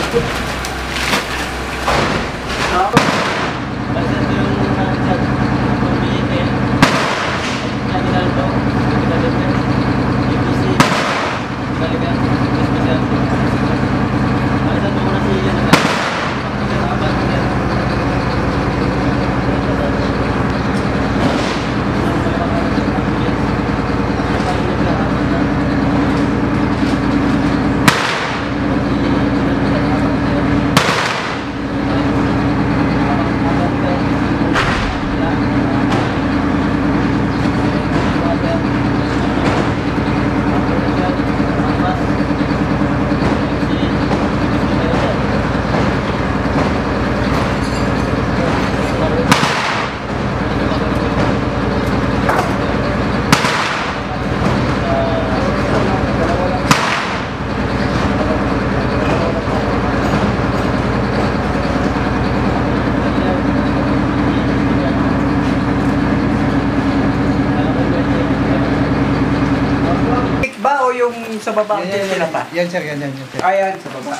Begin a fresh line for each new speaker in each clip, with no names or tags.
Sa baba ang sila pa?
Yan sir, yan sir.
Ayan, sa baba.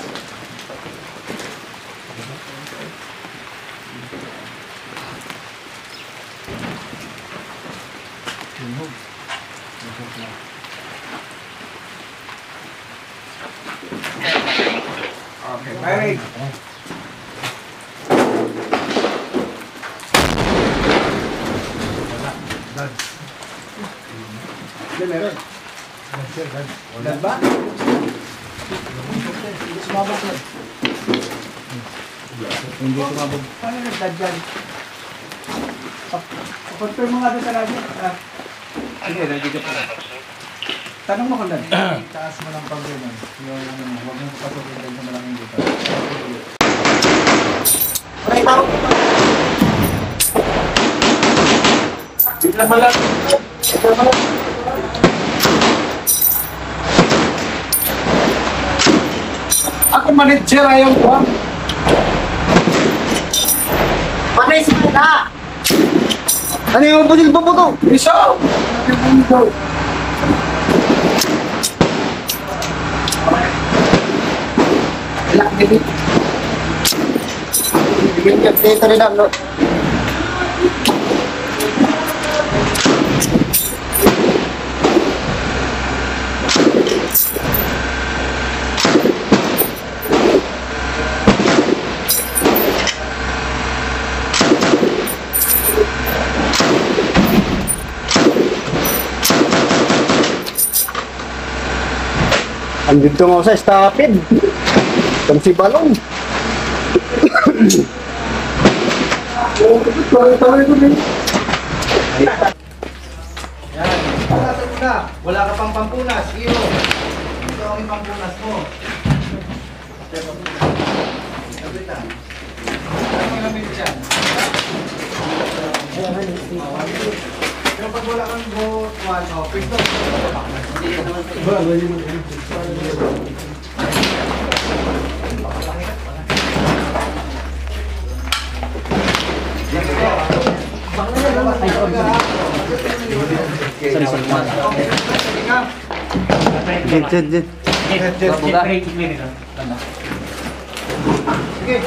Okay, firing. Meron. Dan ba? Hindi sumabog yan.
Hindi sumabog.
Paano nagdad dyan? Confirm mo nga doon sa radyo.
Sige, nandito pa.
Tanong mo kung dan.
Taas mo ng pag-inom. Huwag mo papasukin dyan sa malaking dito.
Aray, tao! Bigla malang. Bigla malang. Ako manager, ayaw ko.
Manager na! Ano yung butil-buto?
Isaw!
Ilang bibit. Bibit ka dito rin ang no? Andito nga sa stapid. Itong si Balong.
Yan. Wala ka pang pampunas. Iyo. Ito ang yung pampunas mo. Sabi na. Ano ang lamig dyan? Pero pag wala kang go, pwede ito. Sige.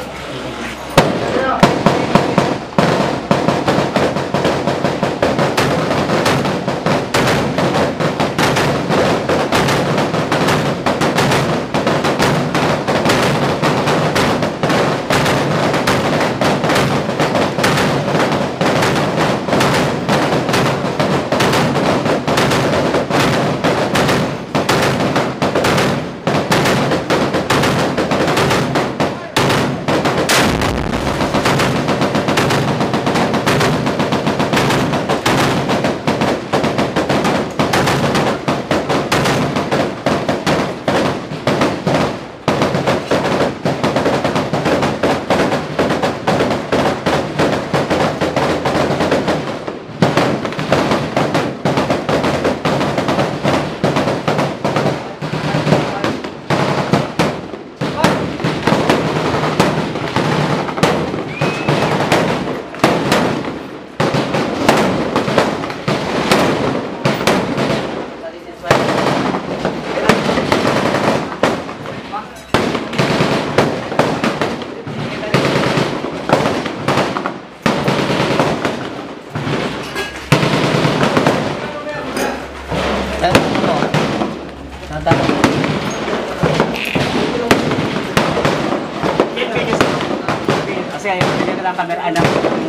lang camera anak.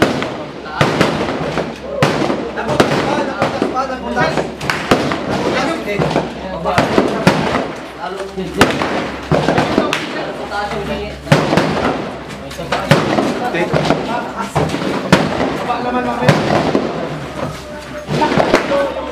Naputas pa. Naputas. Hindi.
Baba naman mamaya.